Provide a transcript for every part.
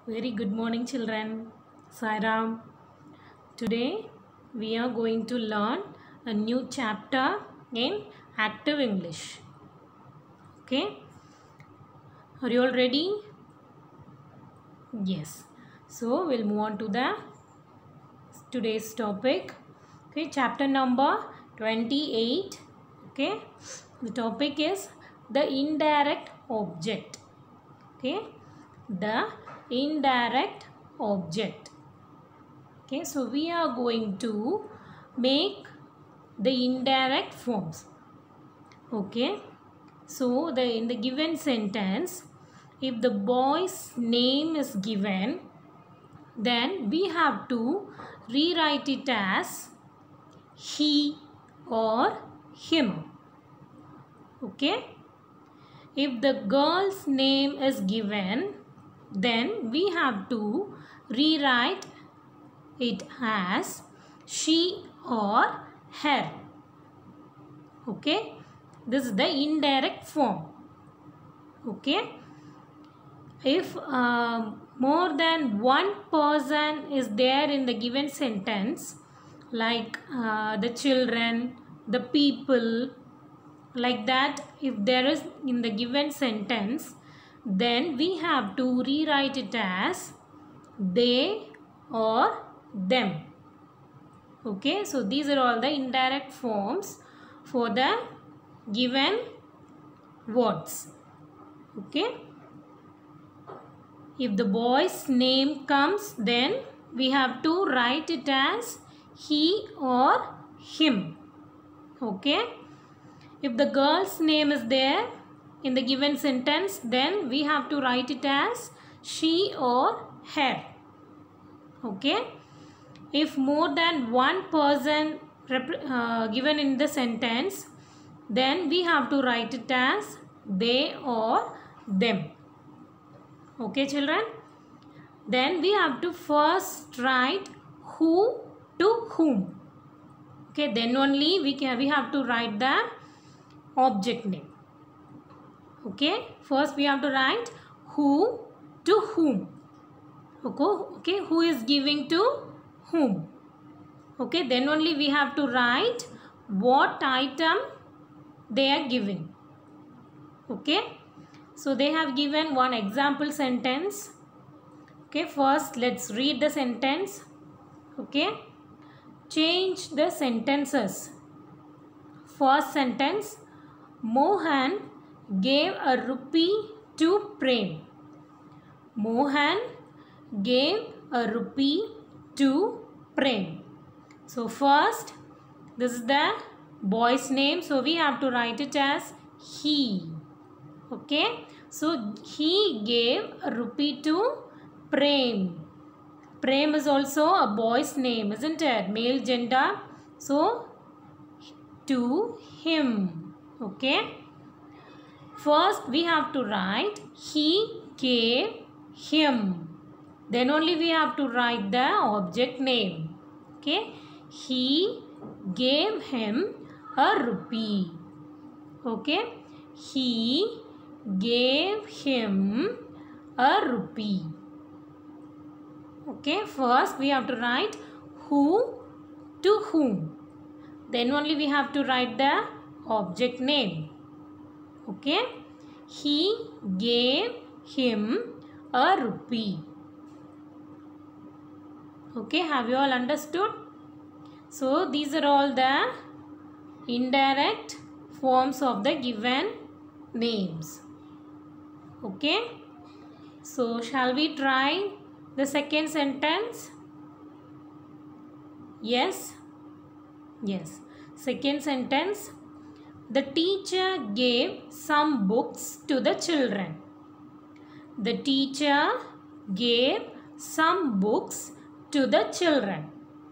Very good morning, children. Sairam. Today we are going to learn a new chapter in active English. Okay, are you all ready? Yes. So we'll move on to the today's topic. Okay, chapter number 28. Okay, the topic is the indirect object. Okay, the indirect object. Okay, so we are going to make the indirect forms. Okay, so in the given sentence, if the boy's name is given, then we have to rewrite it as he or him. Okay, if the girl's name is given, then we have to rewrite it as she or her. Okay, this is the indirect form. Okay, if more than one person is there in the given sentence, like the children, the people, like that, if there is in the given sentence, then we have to rewrite it as they or them. Okay, so these are all the indirect forms for the given words. Okay, if the boy's name comes, then we have to write it as he or him. Okay, if the girl's name is there in the given sentence, then we have to write it as she or her. Okay, if more than one person given in the sentence, then we have to write it as they or them. Okay, children, then we have to first write who to whom. Okay, then only we have to write the object name. Okay, first we have to write who to whom. Okay, who is giving to whom. Okay, then only we have to write what item they are giving. Okay, so they have given one example sentence. Okay, first let's read the sentence. Okay, change the sentences. First sentence, Mohan gave a rupee to Prem. Mohan gave a rupee to Prem. So first, this is the boy's name, so we have to write it as he. Okay, so he gave a rupee to Prem. Prem is also a boy's name, isn't it? Male gender. So to him. Okay, first we have to write he gave him. Then only we have to write the object name. Okay, he gave him a rupee. Okay, he gave him a rupee. Okay, first we have to write who to whom. Then only we have to write the object name. Okay, he gave him a rupee. Okay, have you all understood? So these are all the indirect forms of the given names. Okay, so shall we try the second sentence? Yes. Second sentence, the teacher gave some books to the children. The teacher gave some books to the children.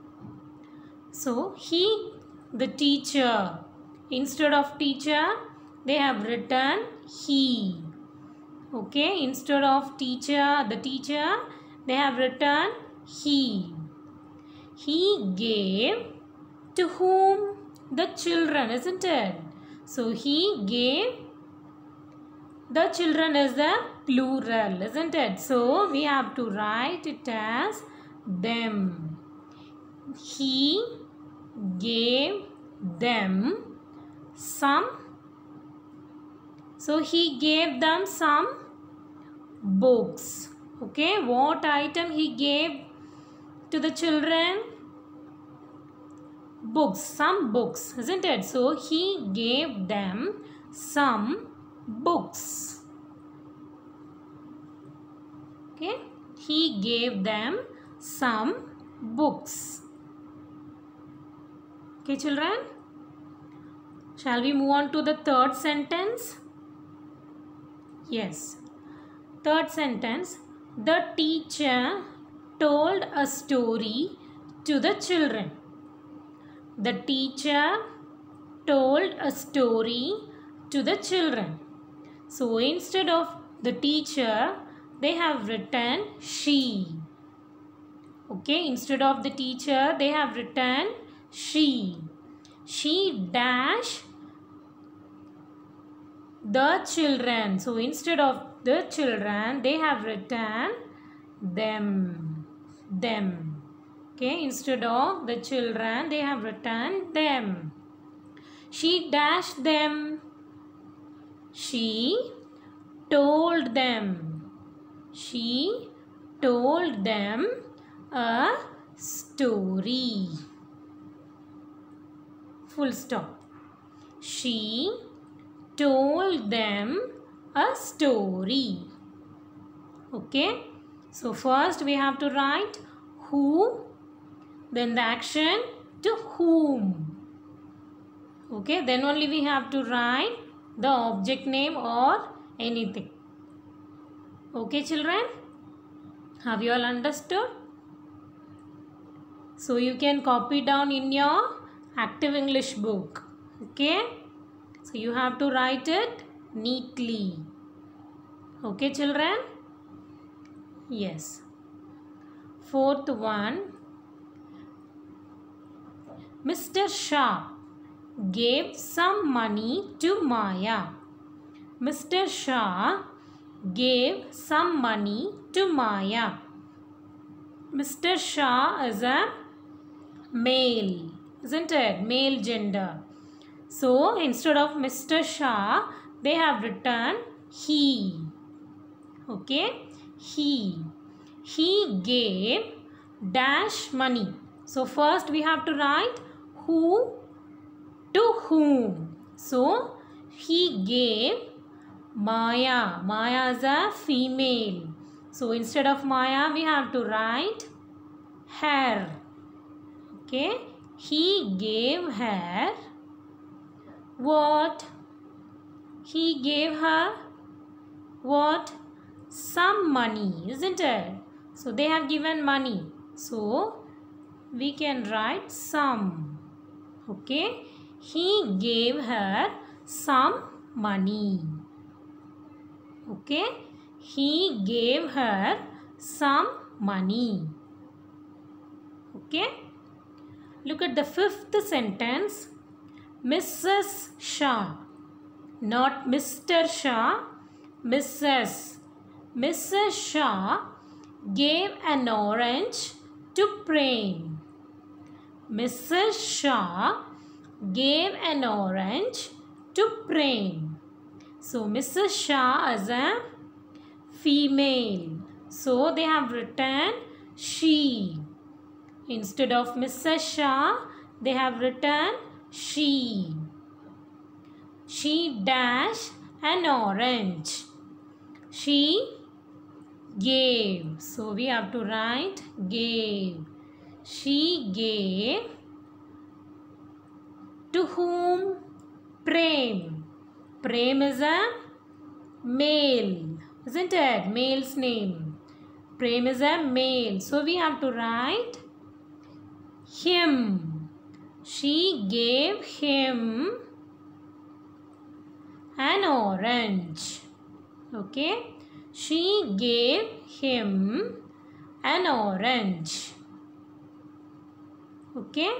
So the teacher, instead of teacher, they have written he. Okay, instead of teacher, the teacher, they have written he. He gave to whom? The children, isn't it? So he gave the children as the plural, isn't it? So we have to write it as them. He gave them some. So he gave them some books. Okay, what item he gave to the children? Books, some books, isn't it? So he gave them some books. Okay, he gave them some books. Okay, children, shall we move on to the third sentence? Yes. Third sentence, the teacher told a story to the children. The teacher told a story to the children. So instead of the teacher, they have written she. Okay, instead of the teacher, they have written she. She dash the children. So instead of the children, they have written them. Them. Okay, instead of the children, they have written them. She dashed them. She told them. She told them a story. Full stop. She told them a story. Okay. So first we have to write who, then the action to whom. Okay. Then only we have to write the object name or anything. Okay, children. Have you all understood? So you can copy down in your active English book. Okay. So you have to write it neatly. Okay, children? Yes. Fourth one. Mr. Shah gave some money to Maya. Mr. Shah gave some money to Maya. Mr. Shah is a male, isn't it? Male gender. So instead of Mr. Shah, they have written he. Okay, he. He gave dash money. So first we have to write who to whom. So he gave Maya. Maya is a female. So instead of Maya, we have to write her. Okay, he gave her what? He gave her what? Some money, isn't it? So they have given money. So we can write some. Okay. He gave her some money. Okay. He gave her some money. Okay. Look at the fifth sentence. Mrs. Shah. Not Mr. Shah. Mrs. Mrs. Shah gave an orange to Prem. Mrs. Shah gave an orange to Prem. So Mrs. Shah is a female. So they have written she. Instead of Mrs. Shah, they have written she. She dashed an orange. She gave. So we have to write gave. She gave to whom? Prem. Prem is a male, isn't it? Male's name. Prem is a male. So we have to write him. She gave him an orange. Okay. She gave him an orange. Okay.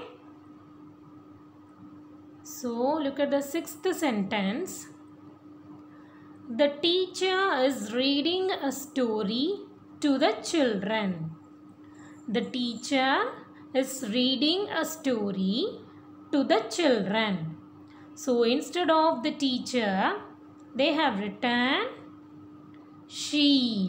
So look at the sixth sentence. The teacher is reading a story to the children. The teacher is reading a story to the children. So instead of the teacher, they have written she.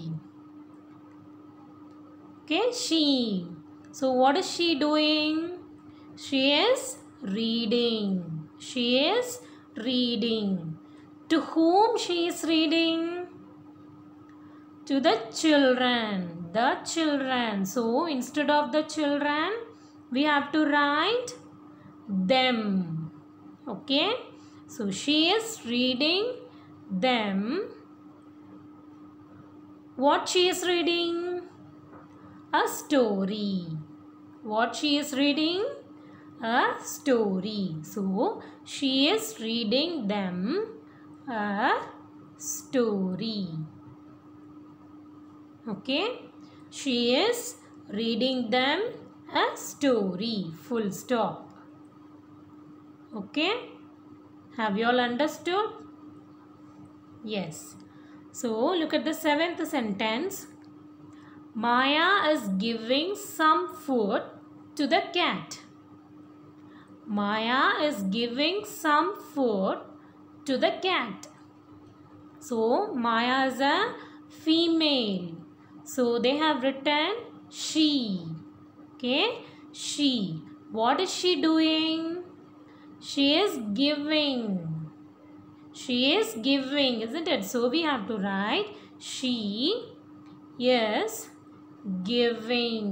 Okay, she. So what is she doing? She is reading. She is reading. To whom she is reading? To the children. The children. So instead of the children, we have to write them. Okay. So she is reading them. What she is reading? A story. What she is reading? A story. So she is reading them a story. Okay. She is reading them a story. Full stop. Okay. Have you all understood? Yes. So look at the 7th sentence. Maya is giving some food to the cat. Maya is giving some food to the cat. So Maya is a female. So they have written she. Okay, she. What is she doing? She is giving. She is giving, isn't it? So we have to write she is giving.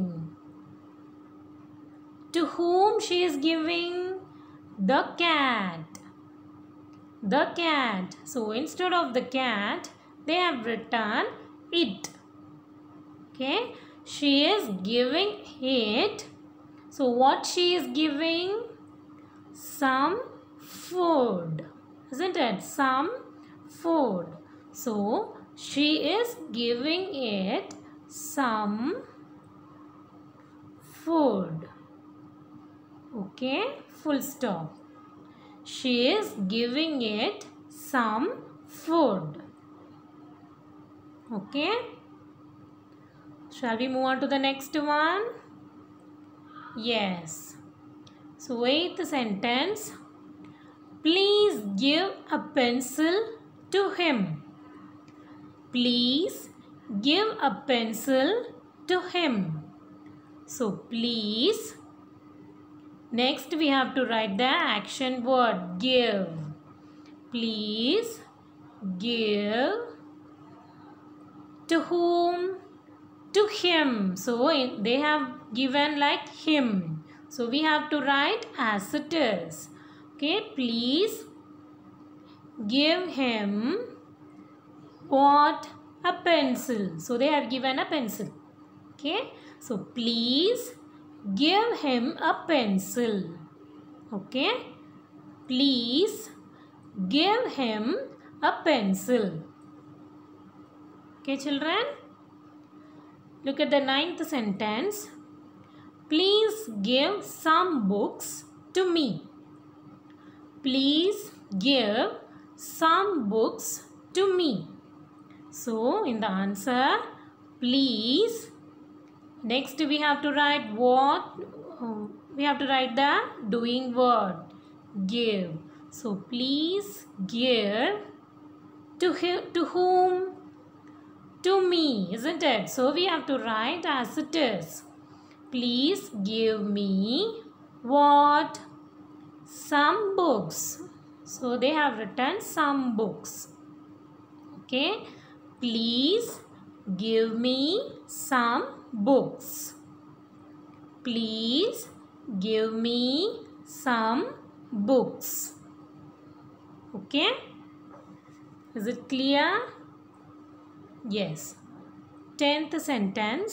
To whom she is giving? The cat. The cat. So instead of the cat, they have written it. Okay. She is giving it. So what she is giving? Some food. Isn't it? Some food. So she is giving it some food. Okay. Full stop. She is giving it some food. Okay. Shall we move on to the next one? Yes. So 8th sentence. Please give a pencil to him. Please give a pencil to him. So please. Next we have to write the action word give. Please give. To whom? To him. So they have given like him. So we have to write as it is. Okay, please give him what? A pencil. So they have given a pencil. Okay, so please give him a pencil. Okay, please give him a pencil. Okay, children. Look at the 9th sentence. Please give some books to me. Please give some books to me. So in the answer, please. Next we have to write what? We have to write the doing word. Give. So please give to whom? To me, isn't it? So we have to write as it is. Please give me what? Some books. So they have written some books. Okay. Please give me some books. Please give me some books. Okay. Is it clear? Yes. 10th sentence.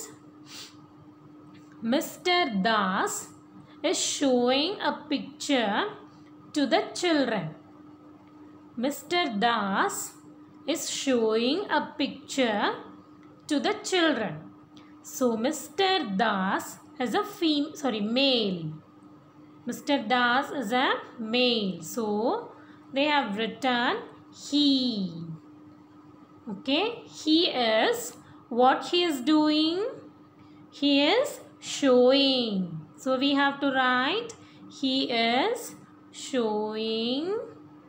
Mr. Das is showing a picture to the children. Mr. Das is showing a picture to the children. So Mr. Das is a male. Mr. Das is a male. So they have written he. Okay, he is, what he is doing? He is showing. So we have to write, he is showing.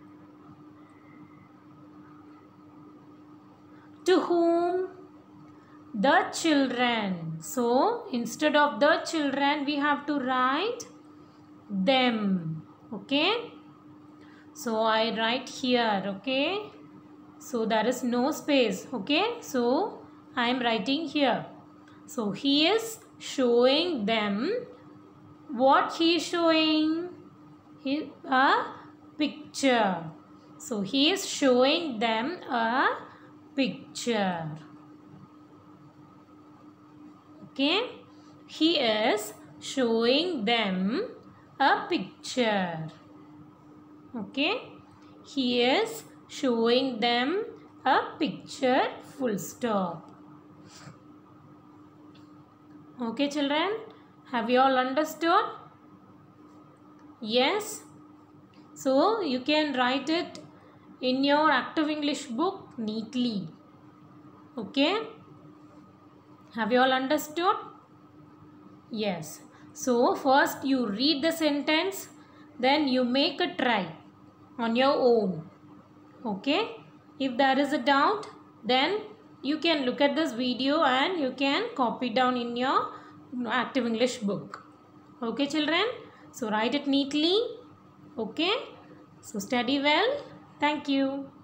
To whom? The children. So instead of the children, we have to write them. Okay. So I write here. Okay. So there is no space. Okay. So I am writing here. So he is showing them. What he is showing? A picture. So he is showing them a picture. Okay. He is showing them a picture. Okay. He is showing them a picture, full stop. Okay children, have you all understood? Yes. So you can write it in your active English book neatly. Okay. Have you all understood? Yes. So first you read the sentence, then you make a try on your own. Okay. If there is a doubt, then you can look at this video and you can copy down in your active English book. Okay children. So write it neatly. Okay. So study well. Thank you.